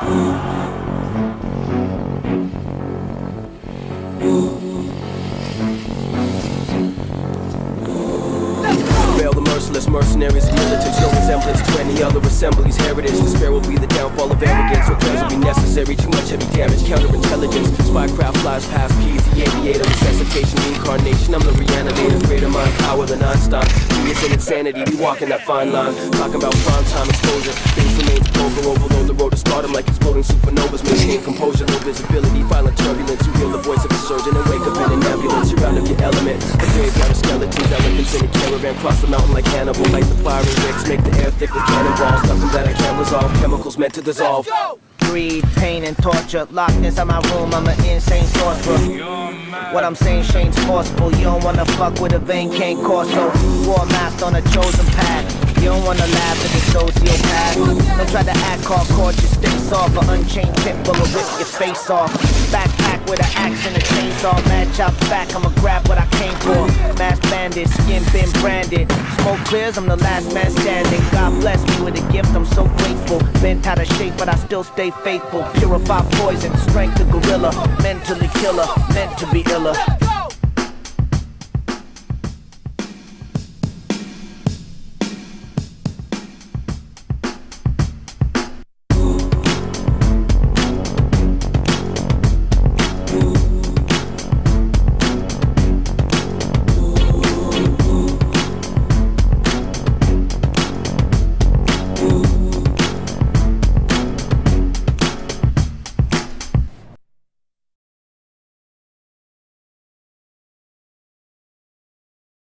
The merciless mercenaries of militants, no resemblance to any other assemblies. Heritage, despair will be the downfall of arrogance. Repairs will be necessary, too much heavy damage. Counterintelligence, spycraft flies past keys. The aviator, resuscitation, reincarnation. I'm the reanimator, greater mind power than Einstein. Genius and insanity, we walking that fine line. Talking about prime time exposure. Things remains poker, overload the road to stardom like exploding supernovas. Maintain composure, low visibility, violent turbulence. You hear the voice of a surgeon and wake up in an ambulance. You're out of your element. A graveyard of skeletons, elephants in a caravan. Cross the mountain like Hannibal. Light the fire and wicks, make the air thick with cannonballs. Nothing that I can't resolve, chemicals meant to dissolve. Greed, pain, and torture. Locked inside my room, I'm an insane sorcerer. What I'm saying, Shane's forceful. You don't wanna fuck with a vein, can't corso. War masked on a chosen path. You don't wanna laugh at the sociopath. Don't try to act hardcore, just stay soft. An unchained pit bull will rip your face off. Backpack with an axe and a chainsaw. Mad chop back, I'ma grab what I came for. Mass bandit, skin been branded. Smoke clears, I'm the last man standing. God bless me with a gift, I'm so grateful. Bent out of shape, but I still stay faithful. Purify poison, strength to gorilla. Mentally killer, meant to be iller.